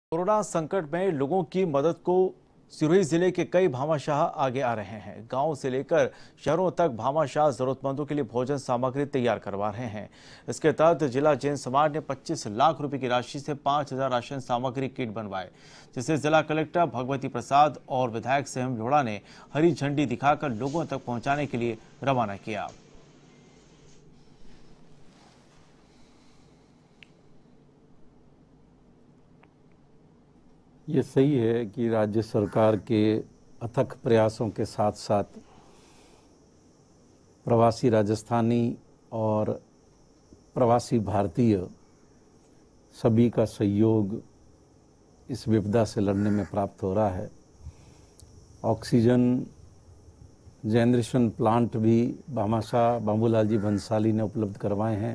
Corona संकट में लोगों की मदद को सिरोही जिले के कई भामाशाह आगे आ रहे हैं। गांव से लेकर शहरों तक भामाशाह जरूरतमंदों के लिए भोजन सामग्री तैयार करवा रहे हैं। इसके तहत जिला जैन समाज ने 25 लाख रुपए की राशि से 5000 राशन सामग्री किट बनवाए, जिसे जिला कलेक्टर भगवती प्रसाद और विधायक सेम लोढ़ा ने हरी झंडी दिखाकर लोगों तक पहुंचाने के लिए रवाना किया। ये सही है कि राज्य सरकार के अथक प्रयासों के साथ साथ प्रवासी राजस्थानी और प्रवासी भारतीय सभी का सहयोग इस विपदा से लड़ने में प्राप्त हो रहा है। ऑक्सीजन जनरेशन प्लांट भी भामाशाह बाबूलाल जी भंसाली ने उपलब्ध करवाए हैं।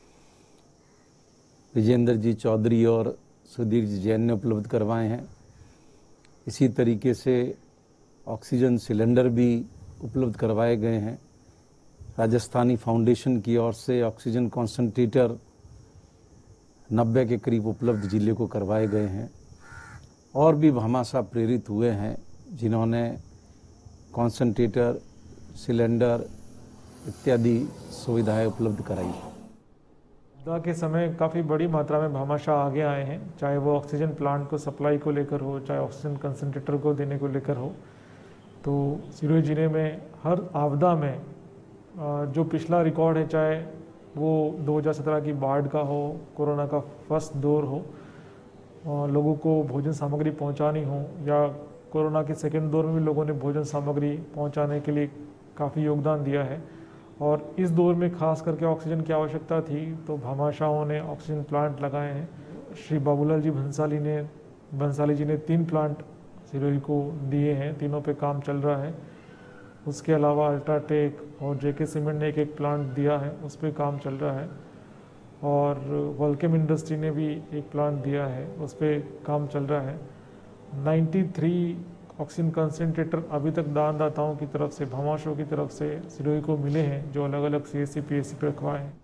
विजेंद्र जी चौधरी और सुधीर जी जैन ने उपलब्ध करवाए हैं। इसी तरीके से ऑक्सीजन सिलेंडर भी उपलब्ध करवाए गए हैं। राजस्थानी फाउंडेशन की ओर से ऑक्सीजन कॉन्सेंट्रेटर 90 के करीब उपलब्ध जिले को करवाए गए हैं। और भी भामाशाह प्रेरित हुए हैं जिन्होंने कॉन्सेंट्रेटर, सिलेंडर इत्यादि सुविधाएं उपलब्ध कराई। आपदा के समय काफ़ी बड़ी मात्रा में भामाशाह आगे आए हैं, चाहे वो ऑक्सीजन प्लांट को सप्लाई को लेकर हो, चाहे ऑक्सीजन कंसंट्रेटर को देने को लेकर हो। तो सिरोही जिले में हर आपदा में जो पिछला रिकॉर्ड है, चाहे वो 2017 की बाढ़ का हो, कोरोना का फर्स्ट दौर हो, लोगों को भोजन सामग्री पहुंचानी हो, या कोरोना के सेकेंड दौर में भी लोगों ने भोजन सामग्री पहुंचाने के लिए काफ़ी योगदान दिया है। और इस दौर में खास करके ऑक्सीजन की आवश्यकता थी, तो भामाशाहों ने ऑक्सीजन प्लांट लगाए हैं। श्री बाबूलाल जी भंसाली जी ने 3 प्लांट सिरोही को दिए हैं, तीनों पे काम चल रहा है। उसके अलावा अल्ट्राटेक और जेके सीमेंट ने एक प्लांट दिया है, उस पर काम चल रहा है। और वोल्केम इंडस्ट्री ने भी एक प्लांट दिया है, उस पर काम चल रहा है। 93 ऑक्सीजन कंसंट्रेटर अभी तक दानदाताओं की तरफ से, भामाशाहों की तरफ से सिरोही को मिले हैं, जो अलग अलग CSC PSC पर रखवाए हैं।